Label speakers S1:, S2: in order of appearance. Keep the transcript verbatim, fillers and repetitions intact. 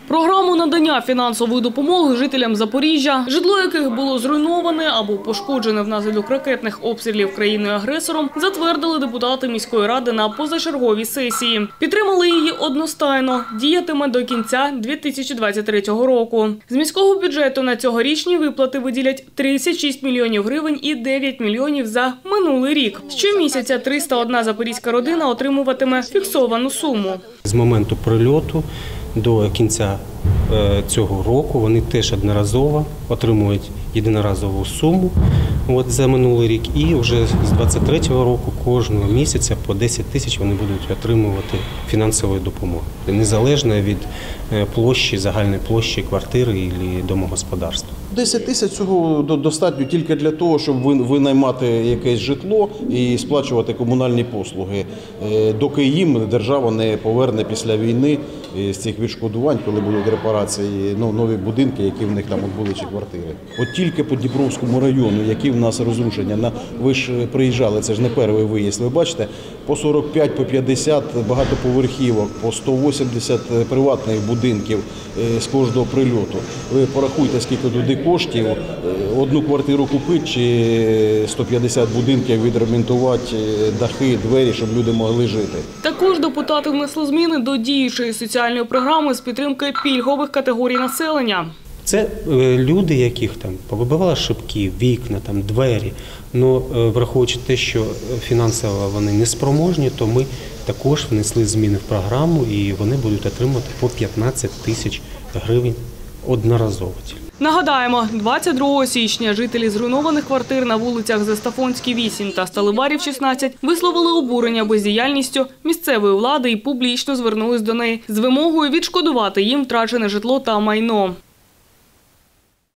S1: Програму надання фінансової допомоги жителям Запоріжжя, житло яких було зруйноване або пошкоджене внаслідок ракетних обстрілів країною-агресором, затвердили депутати міської ради на позачерговій сесії. Підтримали її одностайно. Діятиме до кінця дві тисячі двадцять третього року. З міського бюджету на цьогорічні виплати виділять тридцять шість мільйонів гривень і дев'ять мільйонів за минулий рік. Щомісяця триста одна запорізька родина отримуватиме фіксовану суму.
S2: З моменту прильоту до кінця цього року вони теж одноразово отримують єдиноразову суму от, за минулий рік. І вже з двадцять третього року кожного місяця по десять тисяч вони будуть отримувати фінансової допомоги. Незалежно від площі, загальної площі квартири або домогосподарства.
S3: десять тисяч цього достатньо тільки для того, щоб винаймати якесь житло і сплачувати комунальні послуги, доки їм держава не поверне після війни з цих відшкодувань, коли будуть репарації, ну, нові будинки, які в них там були, чи квартири. От тільки по Дніпровському району, які в нас розрушення, на, ви ж приїжджали, це ж не перший виїзд, ви бачите, по сорок п'ять, по п'ятдесят багатоповерхівок, по сто вісімдесят приватних будинків з кожного прильоту. Ви порахуйте, скільки туди коштів, одну квартиру купити чи сто п'ятдесят будинків відремонтувати, дахи, двері, щоб люди могли жити.
S1: Також депутати внесли зміни до діючої соціальної програми з підтримки пільгових категорій населення.
S2: Це люди, яких там повибивали шибки, вікна, там, двері. Ну, враховуючи те, що фінансово вони неспроможні, то ми також внесли зміни в програму і вони будуть отримати по п'ятнадцять тисяч гривень одноразово.
S1: Нагадаємо, двадцять другого січня жителі зруйнованих квартир на вулицях Застафонській, вісім та Сталеварів, шістнадцять висловили обурення бездіяльністю місцевої влади і публічно звернулись до неї з вимогою відшкодувати їм втрачене житло та майно.